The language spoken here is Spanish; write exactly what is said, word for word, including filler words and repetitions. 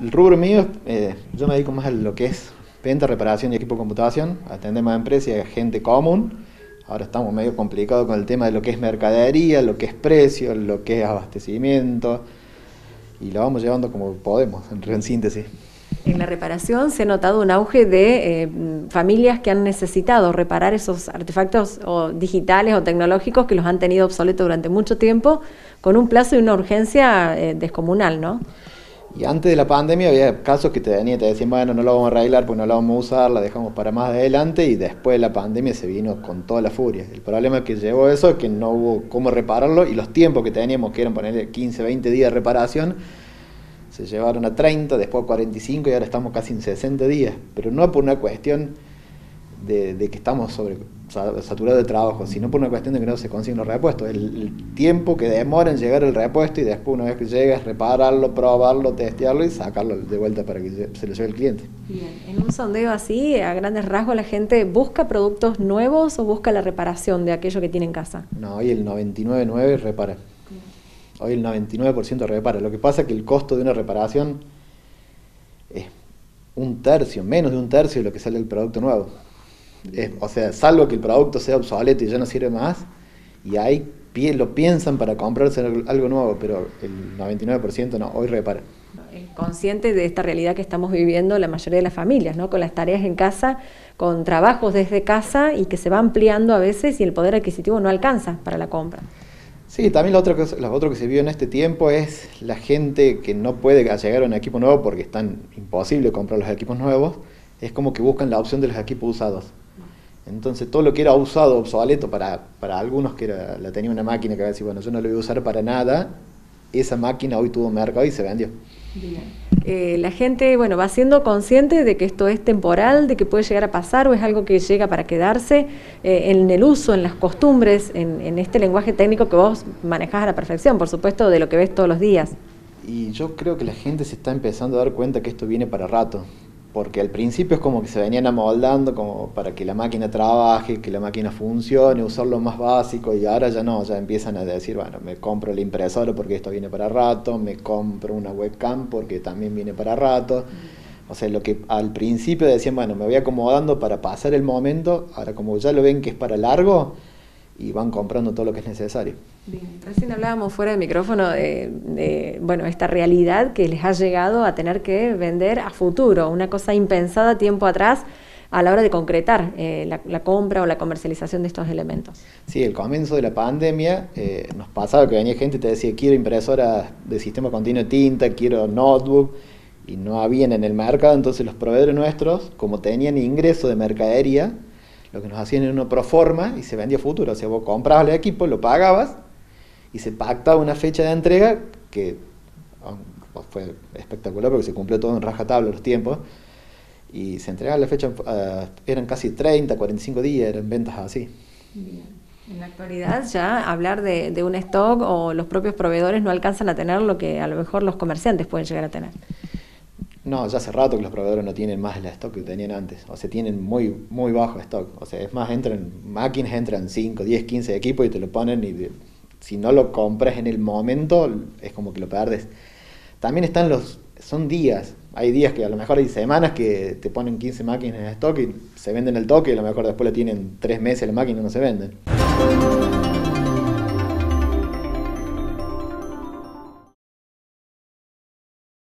el rubro mío, eh, yo me dedico más a lo que es venta, reparación y equipo de computación, atender más empresas y a gente común. Ahora estamos medio complicados con el tema de lo que es mercadería, lo que es precio, lo que es abastecimiento, y lo vamos llevando como podemos, en, en síntesis. En la reparación se ha notado un auge de eh, familias que han necesitado reparar esos artefactos o digitales o tecnológicos que los han tenido obsoletos durante mucho tiempo, con un plazo y una urgencia eh, descomunal, ¿no? Y antes de la pandemia había casos que te venían y te decían, bueno, no lo vamos a arreglar porque no lo vamos a usar, la dejamos para más adelante, y después de la pandemia se vino con toda la furia. El problema que llevó eso es que no hubo cómo repararlo, y los tiempos que teníamos, que eran ponerle quince, veinte días de reparación, se llevaron a treinta, después a cuarenta y cinco, y ahora estamos casi en sesenta días. Pero no por una cuestión de, de que estamos sobre, saturados de trabajo, sino por una cuestión de que no se consiguen los repuestos. El, el tiempo que demora en llegar el repuesto, y después una vez que llega es repararlo, probarlo, testearlo y sacarlo de vuelta para que se lo lleve el cliente. Bien. En un sondeo así, a grandes rasgos, ¿la gente busca productos nuevos o busca la reparación de aquello que tiene en casa? No, hoy el noventa y nueve punto nueve por ciento repara. Hoy el noventa y nueve por ciento repara. Lo que pasa es que el costo de una reparación es un tercio, menos de un tercio de lo que sale el producto nuevo. Es, o sea, salvo que el producto sea obsoleto y ya no sirve más, y ahí lo piensan para comprarse algo nuevo, pero el noventa y nueve por ciento no, hoy repara. Consciente de esta realidad que estamos viviendo la mayoría de las familias, ¿no? Con las tareas en casa, con trabajos desde casa, y que se va ampliando a veces y el poder adquisitivo no alcanza para la compra. Sí, también lo otro, que, lo otro que se vio en este tiempo es la gente que no puede llegar a un equipo nuevo porque es tan imposible comprar los equipos nuevos, es como que buscan la opción de los equipos usados. Entonces todo lo que era usado, obsoleto para, para algunos, que era, la tenía una máquina que va a decir, bueno, yo no lo voy a usar para nada, esa máquina hoy tuvo mercado y se vendió. Bien. Eh, la gente, bueno, va siendo consciente de que esto es temporal, de que puede llegar a pasar, o es algo que llega para quedarse, eh, en el uso, en las costumbres, en, en este lenguaje técnico que vos manejás a la perfección, por supuesto, de lo que ves todos los días. Y yo creo que la gente se está empezando a dar cuenta que esto viene para rato, porque al principio es como que se venían amoldando como para que la máquina trabaje, que la máquina funcione, usar lo más básico, y ahora ya no, ya empiezan a decir, bueno, me compro la impresora porque esto viene para rato, me compro una webcam porque también viene para rato. O sea, lo que al principio decían, bueno, me voy acomodando para pasar el momento, ahora como ya lo ven que es para largo, y van comprando todo lo que es necesario. Bien. Recién hablábamos fuera del micrófono de, de bueno, esta realidad que les ha llegado a tener que vender a futuro, una cosa impensada tiempo atrás a la hora de concretar eh, la, la compra o la comercialización de estos elementos. Sí, el comienzo de la pandemia eh, nos pasaba que venía gente y te decía, quiero impresora de sistema continuo de tinta, quiero notebook, y no habían en el mercado. Entonces los proveedores nuestros, como tenían ingreso de mercadería, lo que nos hacían era una proforma y se vendía a futuro. O sea, vos comprabas el equipo, lo pagabas y se pactaba una fecha de entrega que fue espectacular porque se cumplió todo en rajatabla los tiempos, y se entregaba la fecha, uh, eran casi treinta, cuarenta y cinco días, eran ventas así. Bien. En la actualidad ya hablar de, de un stock, o los propios proveedores no alcanzan a tener lo que a lo mejor los comerciantes pueden llegar a tener. No, ya hace rato que los proveedores no tienen más el stock que tenían antes. O sea, tienen muy muy bajo stock. O sea, es más, entran máquinas, entran cinco, diez, quince equipos y te lo ponen, y de, si no lo compras en el momento, es como que lo perdes. También están los, son días. Hay días que a lo mejor hay semanas que te ponen quince máquinas en stock y se venden al toque, y a lo mejor después le tienen tres meses la máquina y no se venden.